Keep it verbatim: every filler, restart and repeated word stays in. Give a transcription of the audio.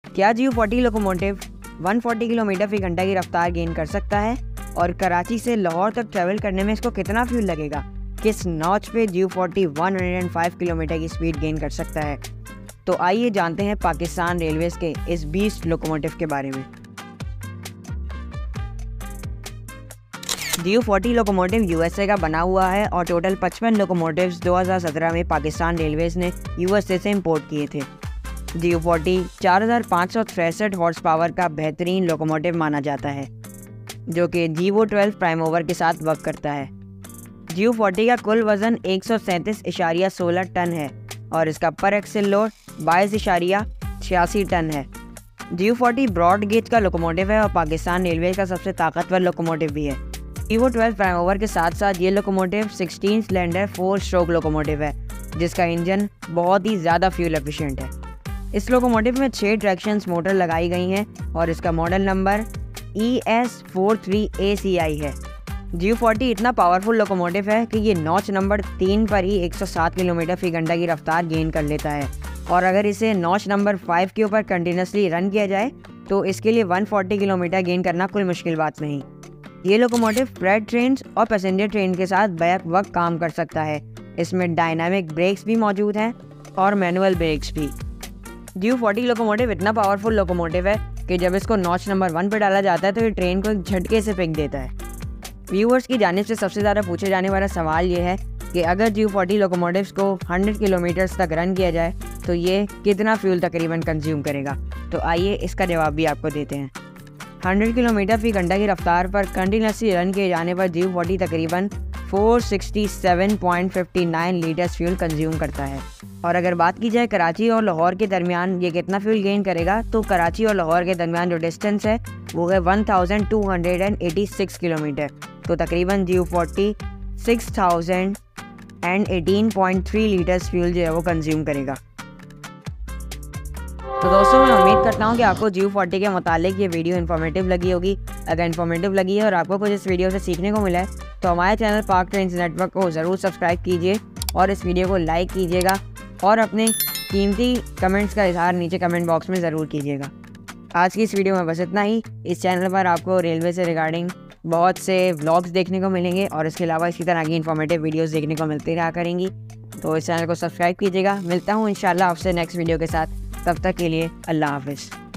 क्या जी U forty locomotive एक सौ चालीस किलोमीटर फी घंटा की रफ्तार गेन कर सकता है? और कराची से लाहौर तक ट्रैवल करने में इसको कितना फ्यूल लगेगा? किस नॉच पे जी यू फोर्टी एक सौ पाँच किलोमीटर की स्पीड गेन कर सकता है? तो आइए जानते हैं पाकिस्तान रेलवेज के इस बीस लोकोमोटिव के बारे में। G U forty locomotive USA का बना हुआ है और टोटल पचपन लोकोमोटिव्स दो हज़ार सत्रह में पाकिस्तान रेलवेज ने यूएसए से इंपोर्ट किए थे। जी यू फोर्टी चार हज़ार पाँच सौ तिरसठ हॉर्स पावर का बेहतरीन लोकोमोटिव माना जाता है, जो कि जी वो ट्वेल्व प्राइम ओवर के साथ वर्क करता है। जी यू फोर्टी का कुल वज़न एक सौ सैंतीस इशारिया सोलह टन है और इसका पर एक्सिल लोड बाईस इशारिया छियासी टन है। G U forty broad gauge का लोकोमोटिव है और पाकिस्तान रेलवे का सबसे ताकतवर लोकोमोटिव भी है। जी वो ट्वेल्व प्राइम ओवर के साथ साथ ये लोकोमोटिव सोलह सिलेंडर फोर स्ट्रोक लोकोमोटिव है, जिसका इंजन बहुत ही ज़्यादा फ्यूल एफिशिएंट है। इस लोकोमोटिव में छः ट्रैक्शंस मोटर लगाई गई हैं और इसका model number E S four three A C I है। जी यू फोर्टी इतना पावरफुल लोकोमोटिव है कि ये नॉच नंबर तीन पर ही एक सौ सात किलोमीटर फी घंटा की रफ्तार गेन कर लेता है, और अगर इसे नॉच नंबर फाइव के ऊपर कंटिन्यूसली रन किया जाए तो इसके लिए एक सौ चालीस किलोमीटर गेन करना कोई मुश्किल बात नहीं। ये लोकोमोटिव फ्रेट ट्रेन और पैसेंजर ट्रेन के साथ बैक वक्त काम कर सकता है। इसमें डायनामिक ब्रेक्स भी मौजूद हैं और मैनुअल ब्रेक्स भी। जी यू फोर्टी लोकोमोटिव इतना पावरफुल लोकोमोटिव है कि जब इसको नॉच नंबर वन पे डाला जाता है तो ये ट्रेन को एक झटके से फेंक देता है। व्यूअर्स की जानिब से सबसे ज़्यादा पूछे जाने वाला सवाल ये है कि अगर जी यू फोर्टी लोकोमोटिव्स को सौ किलोमीटर्स तक रन किया जाए तो ये कितना फ्यूल तकरीबन कंज्यूम करेगा? तो आइए इसका जवाब भी आपको देते हैं। सौ किलोमीटर फी घंटा की रफ्तार पर कंटिन्यूसली रन किए जाने पर जी यू फोर्टी तकरीबन चार सौ सड़सठ पॉइंट पाँच नौ लीटर्स फ्यूल कंज्यूम करता है। और अगर बात की जाए कराची और लाहौर के दरमियान ये कितना फ्यूल गेन करेगा, तो कराची और लाहौर के दरमियान जो डिस्टेंस है वो है बारह सौ छियासी किलोमीटर। तो तकरीबन जी यू फोर्टी छह हज़ार अठारह पॉइंट तीन लीटर्स फ्यूल जो है वो कंज्यूम करेगा। तो दोस्तों मैं उम्मीद करता हूँ कि आपको जी यू फोर्टी के मुतालिक ये वीडियो इन्फॉर्मेटिव लगी होगी। अगर इन्फॉर्मेटिव लगी है और आपको कुछ इस वीडियो से सीखने को मिला है तो हमारे चैनल पाक ट्रेंड्स नेटवर्क को ज़रूर सब्सक्राइब कीजिए और इस वीडियो को लाइक कीजिएगा और अपने कीमती कमेंट्स का इजहार नीचे कमेंट बॉक्स में ज़रूर कीजिएगा। आज की इस वीडियो में बस इतना ही। इस चैनल पर आपको रेलवे से रिगार्डिंग बहुत से व्लॉग्स देखने को मिलेंगे और इसके अलावा इसी तरह की इन्फॉर्मेटिव वीडियोस देखने को मिलती रहा करेंगी। तो इस चैनल को सब्सक्राइब कीजिएगा। मिलता हूँ इंशाल्लाह आपसे नेक्स्ट वीडियो के साथ। तब तक के लिए अल्लाह हाफिज़।